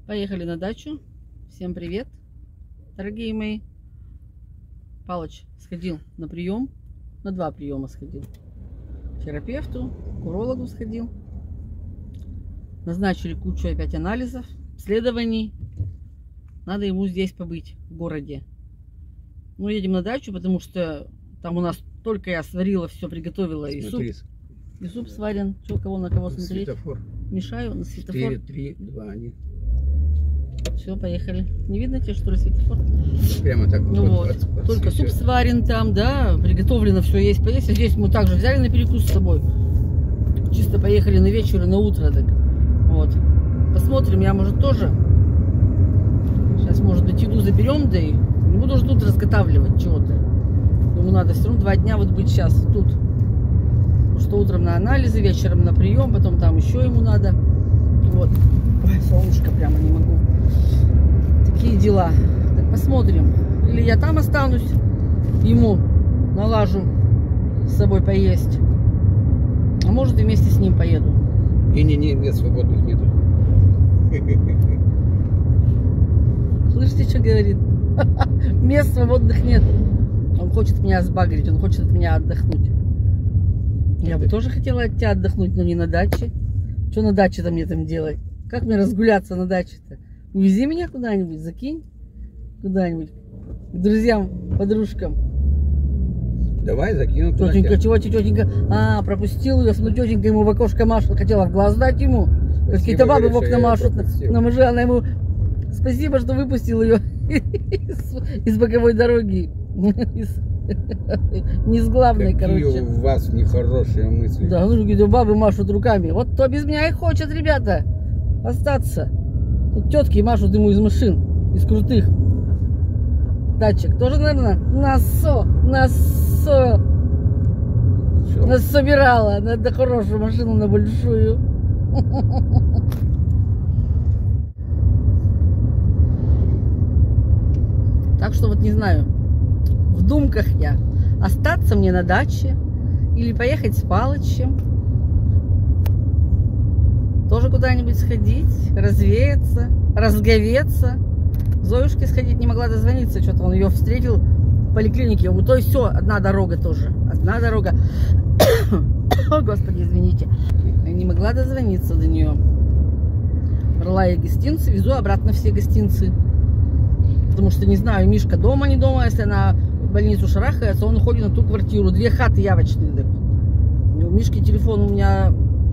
Поехали на дачу. Всем привет, дорогие мои. Палыч сходил на прием. На 2 приема сходил. К терапевту, к урологу сходил. Назначили кучу опять анализов, исследований. Надо ему здесь побыть, в городе. Ну, едем на дачу, потому что там у нас только я сварила, все приготовила. И суп сварен. Что, кого на кого смотреть? Светофор. Мешаю на светофор. 4, 3, 2, 1. Все, поехали. Не видно тебе, что ли, светофор? Прямо так. Ну вот. Только суп сварен там, да, приготовлено все есть, поесть. А здесь мы также взяли на перекус с собой. Чисто поехали на вечер и на утро. Так. Вот. Посмотрим, я, может, тоже. Сейчас, может быть, еду заберем, да и не буду уже тут разготавливать чего-то. Ему надо все равно 2 дня вот быть сейчас тут. Потому что утром на анализы, вечером на прием, потом там еще ему надо. Вот. Ой, солнышко прямо не могу. Такие дела. Так посмотрим. Или я там останусь, ему налажу с собой поесть. А может и вместе с ним поеду. Нет, свободных нету. Слышите, что говорит? Мест свободных нет. Он хочет меня сбагрить, он хочет от меня отдохнуть. Я бы тоже хотела от тебя отдохнуть, но не на даче. Что на даче-то мне там делать? Как мне разгуляться на даче-то? Увези меня куда-нибудь, закинь куда-нибудь к друзьям, подружкам. Давай закину. Тетенька, чего тетенька? А, пропустил ее, ну тетенька ему в окошко машет, хотела в глаз дать ему. Какие-то бабы в окна машут. Но мы же, она ему, спасибо, что выпустил ее из боковой дороги. Не с главной, короче. Какие у вас нехорошие мысли. Да, ну какие-то бабы машут руками. Вот кто без меня и хочет, ребята, остаться. Тут тетки машут ему из машин, из крутых тачек. Тоже, наверное, нас собирала на хорошую машину, на большую. Так что вот не знаю, в думках я, остаться мне на даче или поехать с Палычем, тоже куда-нибудь сходить, развеяться, разговеться. Зоюшке сходить не могла дозвониться, что-то он ее встретил в поликлинике. То есть все, одна дорога тоже, одна дорога. О, Господи, извините. Я не могла дозвониться до нее. Брала я гостинцы, везу обратно все гостинцы. Потому что, не знаю, Мишка дома, не дома. Если она в больницу шарахается, он уходит на ту квартиру. 2 хаты явочные. Так. У Мишки телефон у меня...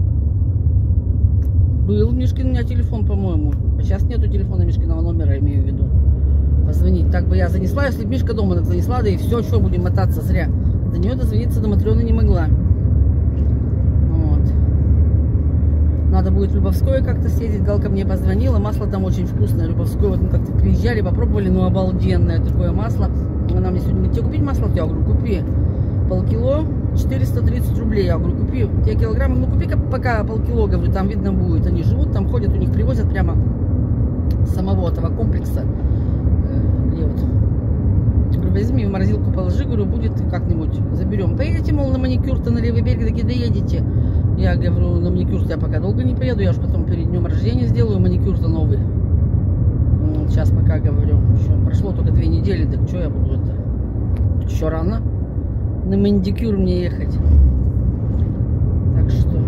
Был Мишкин у меня телефон, по-моему. А сейчас нету телефона Мишкиного номера, имею в виду. Позвонить. Так бы я занесла, если бы Мишка дома так занесла, да и все, что будем мотаться зря. До нее дозвониться до Матрёны не могла. Вот. Надо будет в Любовское как-то съездить. Галка мне позвонила. Масло там очень вкусное. Любовское. Вот мы как-то приезжали, попробовали. Ну, обалденное такое масло. Она мне сегодня говорит: тебе купить масло? Я говорю, купи. Полкило, 430 рублей. Я говорю, купи те килограммы. Ну, купи пока полкило, говорю, там видно будет. Они живут, там ходят, у них привозят прямо самого этого комплекса. Где вот? Говорю, возьми в морозилку, положи, говорю, будет как-нибудь заберем. Поедете, мол, на маникюр-то на левый берег, такие доедете. Я говорю, на маникюр я пока долго не поеду, я уж потом перед днем рождения сделаю маникюр-то новый. Вот, сейчас пока говорю, еще прошло только 2 недели, так что я буду это? Еще рано на маникюр мне ехать. Так что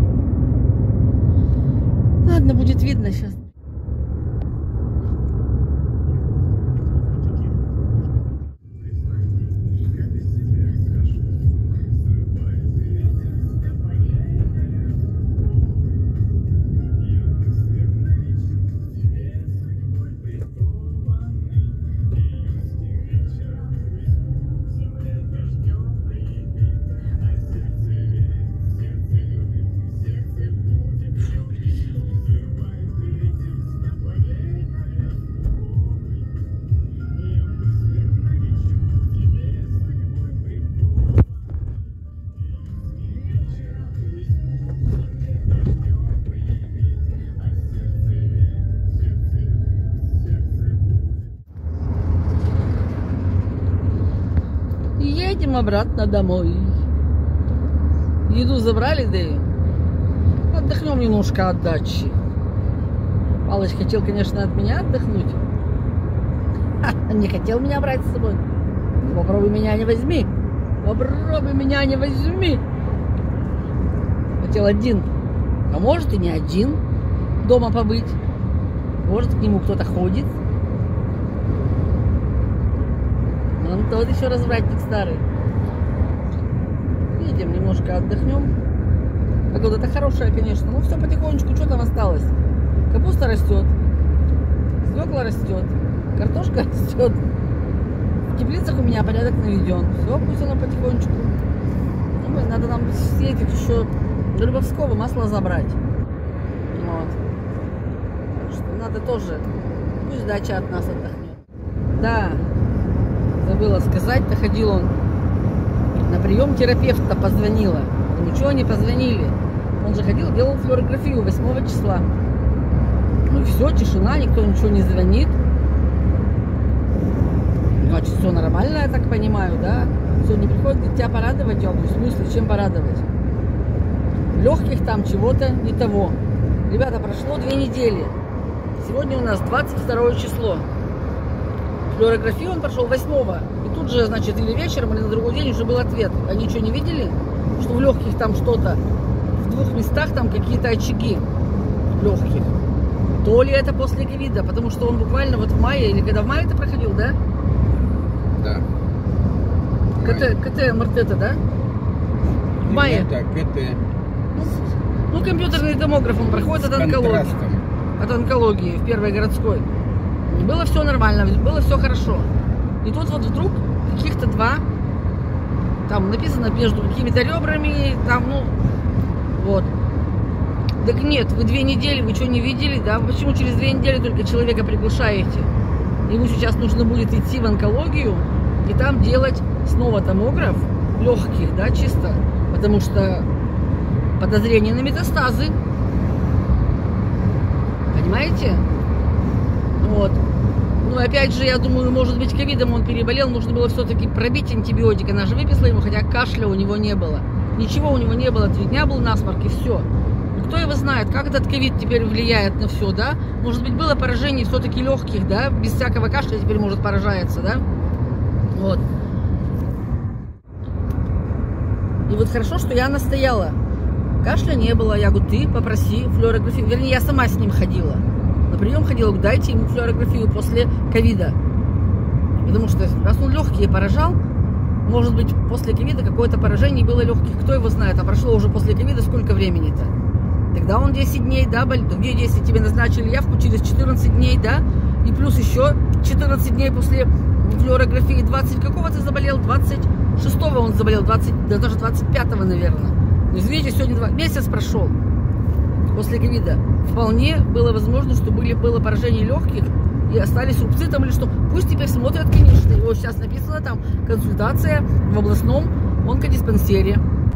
ладно, будет видно сейчас. Едем обратно домой. Еду забрали, да и отдохнем немножко от дачи. Палыч хотел, конечно, от меня отдохнуть. Не хотел меня брать с собой. Попробуй меня не возьми. Попробуй меня не возьми. Хотел один. А может и не один дома побыть. Может, к нему кто-то ходит. Но он тот еще развратник старый. Едем, немножко отдохнем. Погода-то хорошая, конечно. Ну, все потихонечку. Что там осталось? Капуста растет. Свекла растет. Картошка растет. В теплицах у меня порядок наведен. Все, пусть оно потихонечку. Ну, надо нам съездить еще до Любовского масло забрать. Вот. Так что надо тоже. Пусть дача от нас отдохнет. Да. Забыла сказать, ходил он на прием терапевта, позвонила. Ну чего не позвонили? Он же ходил, делал флюорографию 8 числа. Ну все, тишина, никто ничего не звонит. Значит, все нормально, я так понимаю, да? Сегодня приходит, говорит, тебя порадовать? Я говорю, в смысле, чем порадовать? Легких там чего-то не того. Ребята, прошло 2 недели. Сегодня у нас 22 число. Флюорографию он прошел 8-го. И тут же, значит, или вечером, или на другой день уже был ответ. Они что, не видели? Что в легких там что-то, в 2 местах там какие-то очаги легких. То ли это после ковида, потому что он буквально вот в мае, или когда в мае это проходил, да? Да. КТ, МРТ-то, да? В мае. Это КТ. Ну, компьютерный томограф он проходит от онкологии. От онкологии в Первой городской. Было все нормально, было все хорошо. И тут вот вдруг каких-то 2, там написано между какими-то ребрами, там, ну, вот. Так нет, вы 2 недели, вы что, не видели, да? Почему через 2 недели только человека приглашаете? Ему сейчас нужно будет идти в онкологию и там делать снова томограф легких, да, чисто, потому что подозрение на метастазы. Понимаете? Вот. Ну, опять же, я думаю, может быть, ковидом он переболел, нужно было все-таки пробить антибиотик. Она же выписала ему, хотя кашля у него не было. Ничего у него не было, 3 дня был насморк и все. Кто его знает, как этот ковид теперь влияет на все, да? Может быть, было поражение все-таки легких, да? Без всякого кашля теперь, может, поражается, да? Вот. И вот хорошо, что я настояла. Кашля не было. Я говорю, ты попроси флюорографию. Вернее, я сама с ним ходила. На прием ходила, говорю, дайте ему флюорографию после ковида. Потому что раз он легкие поражал, может быть, после ковида какое-то поражение было легких. Кто его знает? А прошло уже после ковида сколько времени-то? Тогда он 10 дней, да, болел. Где 10? Тебе назначили явку через 14 дней, да? И плюс еще 14 дней после флюорографии. 20 какого ты заболел? 26-го он заболел, 20, да даже 25-го, наверное. Извините, сегодня месяц прошел после ковида. Вполне было возможно, что было поражение легких и остались рубцы там или что. Пусть теперь смотрят, конечно. Его сейчас написано там консультация в областном онкодиспансере.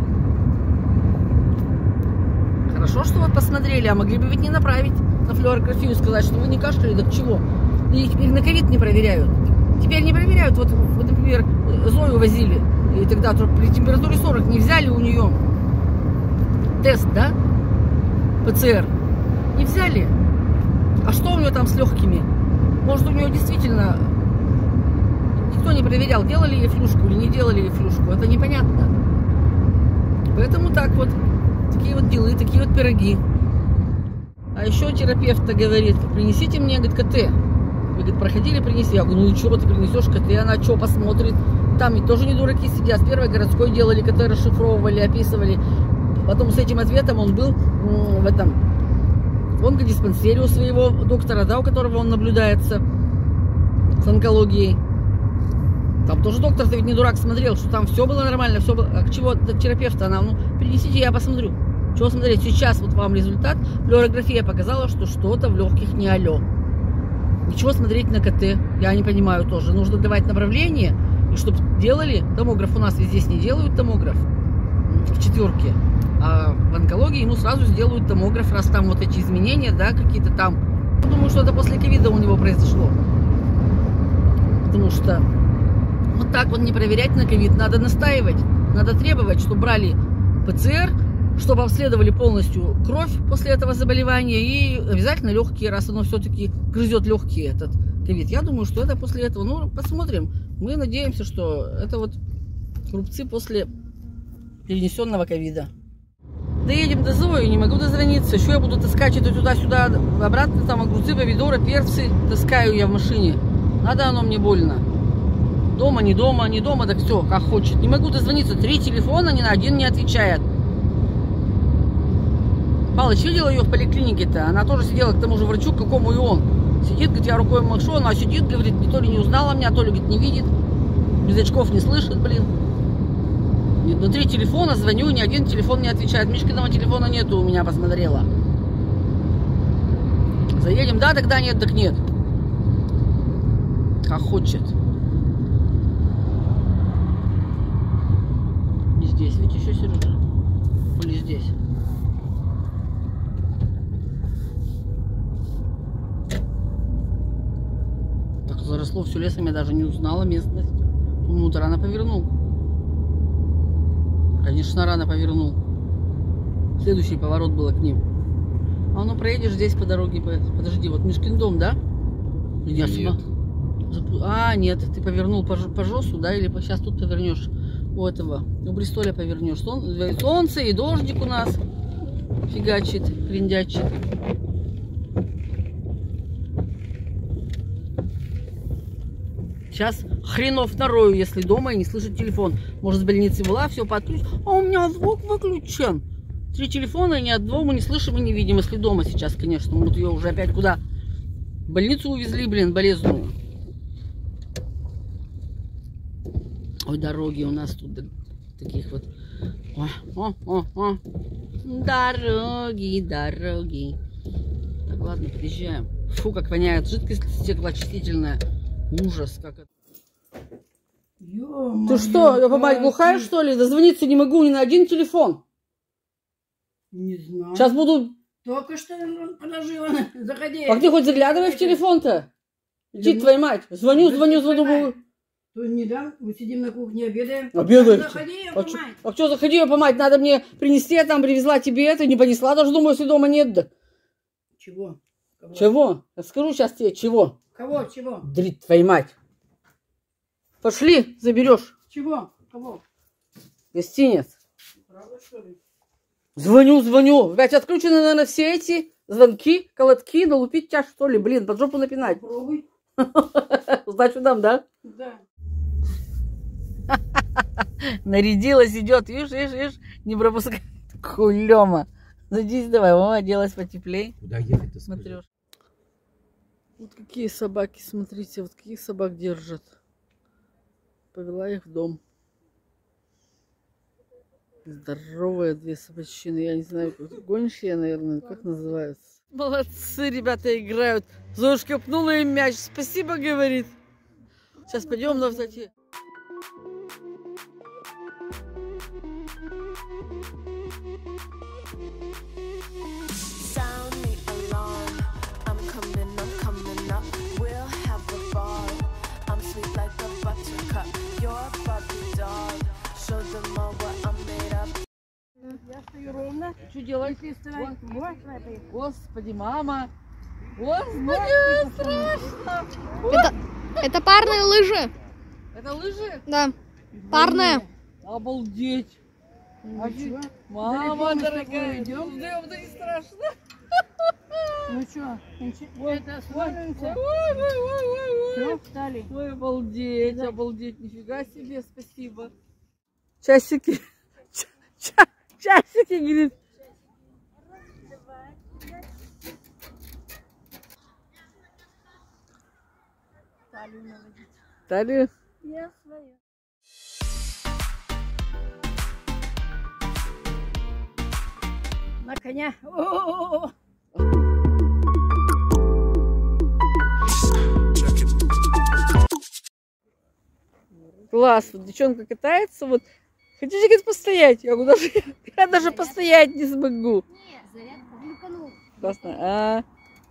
Хорошо, что вот посмотрели, а могли бы ведь не направить на флюорографию и сказать, что вы не кашляли, так чего? И теперь на ковид не проверяют. Теперь не проверяют. Вот, например, Зою возили, и тогда при температуре 40 не взяли у нее тест, да? ПЦР. Не взяли. А что у нее там с легкими? Может, у нее действительно никто не проверял, делали ей флюшку или не делали ей флюшку. Это непонятно. Поэтому так вот. Такие вот делы, такие вот пироги. А еще терапевт говорит, принесите мне, говорит, КТ. Вы, говорит, проходили, принеси. Я говорю, ну и чего ты принесешь КТ? Она что посмотрит? Там ведь тоже не дураки сидят. С Первой городской делали КТ, расшифровывали, описывали. Потом с этим ответом он был в этом онкодиспансере у своего доктора, да, у которого он наблюдается с онкологией. Там тоже доктор-то ведь не дурак смотрел, что там все было нормально, все было. А к чего терапевта она? Ну, принесите, я посмотрю. Чего смотреть? Сейчас вот вам результат. Флюорография показала, что что-то в легких не алё. Ничего смотреть на КТ, я не понимаю тоже. Нужно давать направление, и чтобы делали томограф. У нас ведь здесь не делают томограф в 4. А в онкологии ему сразу сделают томограф, раз там вот эти изменения, да, какие-то там. Я думаю, что это после ковида у него произошло. Потому что вот так вот не проверять на ковид. Надо настаивать, надо требовать, чтобы брали ПЦР чтобы обследовали полностью кровь после этого заболевания и обязательно легкие, раз оно все-таки грызет легкие, этот ковид. Я думаю, что это после этого, ну, посмотрим. Мы надеемся, что это вот рубцы после перенесенного ковида. Доедем до Зои, не могу дозвониться. Еще я буду таскать это туда-сюда, обратно, там огурцы, помидоры, перцы. Таскаю я в машине. Надо оно мне больно. Дома, не дома, не дома, так все, как хочет. Не могу дозвониться. 3 телефона, ни на один не отвечает. Палыч, видела ее в поликлинике-то? Она тоже сидела к тому же врачу, к какому и он. Сидит, говорит, я рукой машу, она сидит, говорит, то ли не узнала меня, то ли, говорит, не видит. Без очков не слышит, блин. На 3 телефона звоню, ни один телефон не отвечает. Мишкиного телефона нету, у меня посмотрела. Заедем, да, тогда нет, так нет. Как хочет. Не здесь, ведь еще Сережа. Или здесь. Так заросло все лесом, я даже не узнала местность. Ну, рано повернул. Конечно, рано повернул. Следующий поворот было к ним. А ну проедешь здесь по дороге. Подожди, вот Мишкин дом, да? Нет. А, нет, ты повернул по Жосу, да? Или сейчас тут повернешь у этого, у Бристоля повернешь. Солнце и дождик у нас фигачит, хрендячит. Сейчас хренов нарою, если дома и не слышит телефон. Может, с больницы была, все подключено. А у меня звук выключен. 3 телефона, и ни одного мы не слышим и не видим. Если дома сейчас, конечно. Вот ее уже опять куда? В больницу увезли, блин, болезную. Ой, дороги у нас тут таких вот. О. Дороги, дороги. Так, ладно, подъезжаем. Фу, как воняет жидкость стеклоочистительная. Ужас, как это. Ты что, я мать глухая, что ли? Дозвониться не могу ни на один телефон. Не знаю. Сейчас буду... Только что положила. Заходи. А где хоть заглядывай в телефон-то? Иди, твою мать. Звоню. То не дам. Мы сидим на кухне, обедаем. Обедаем. Заходи, помать. А что, заходи, ее помать? Надо мне принести, я там привезла тебе это, не понесла. Даже думаю, если дома нет, да. Чего? Кого? Чего? Я скажу сейчас тебе, чего? Кого? Чего? Дрить, твою мать. Пошли, заберешь. Чего? Кого? Гостинец. Правда, что ли? Звоню. Опять отключены, наверное, все эти звонки, колотки. Налупить тебя, что ли? Блин, под жопу напинать. Попробуй. Сдачу дам, да? Да. Нарядилась, идет. Видишь, не пропускай. Кулема. Садись давай, оделась потеплей. Куда ехать-то? Смотришь. Вот какие собаки, смотрите, вот каких собак держат. Повела их в дом. Здоровые 2 собачины, я не знаю, гончие, наверное, как называются. Молодцы, ребята играют. Золушка пнула им мяч, спасибо, говорит. Сейчас пойдем на высоте. Я стою ровно. Что делать? Господи, мама. Господи, страшно. Это парные лыжи. Это лыжи? Да. Парные. Обалдеть. А что? Мама дорогая. Идем? Да не страшно. Ну что? Это остановимся. Ой. Все, встали. Ой, обалдеть, обалдеть. Нифига себе, спасибо. Часики. Часики, говорит. Талию? Я свою. На коня. О-о-о-о. Класс, вот девчонка катается, вот. Хотите, говорит, постоять? Я говорю, я даже постоять не смогу. Нет, зарядка глюканул. Классно.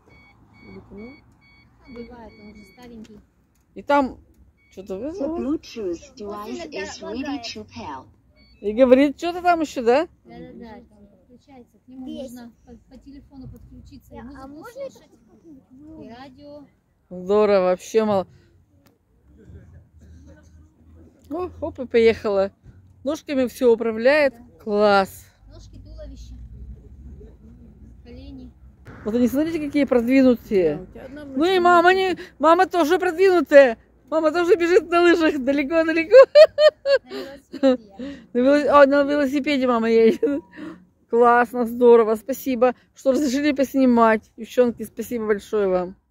Бывает, он уже старенький. И там что-то вызвало. Bluetooth device is ready to pair. И говорит, что-то там еще, да? Да-да-да. подключается. К нему Бесит. можно по телефону подключиться и А музыку можно слушать, это и радио. Здорово, вообще мало. О, хоп, и поехала. Ножками все управляет. Класс. Ножки, туловище, колени. Вот они, смотрите, какие продвинутые. У тебя одна Ну и внучка. мама тоже продвинутая. Мама тоже бежит на лыжах далеко-далеко. На велосипеде я. На велосипеде мама едет. Классно, здорово, спасибо, что разрешили поснимать. Девчонки, спасибо большое вам.